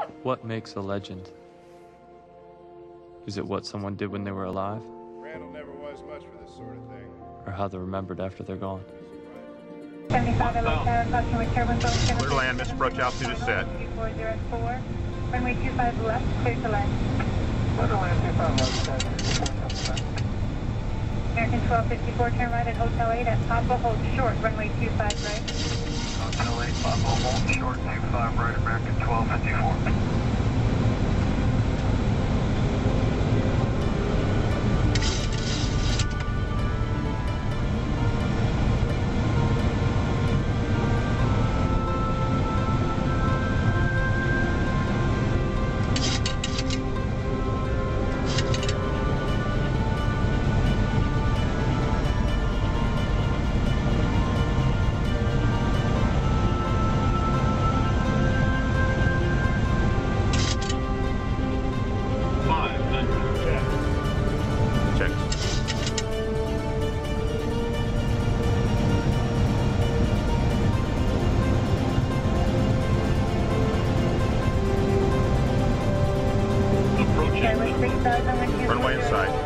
What makes a legend? Is it what someone did when they were alive? Randall never was much for this sort of thing. Or how they're remembered after they're gone? 75 approaching with turbine zone 7. Clear to land, Miss approach altitude is set. 2404. Runway 25 left, clear to land. Clear to land, 25 left, American 1254, turn right at Hotel 8 at Papa, hold short, runway 25 right. Hotel 8, Papa, hold short, 25 right, American 1254. Runway inside.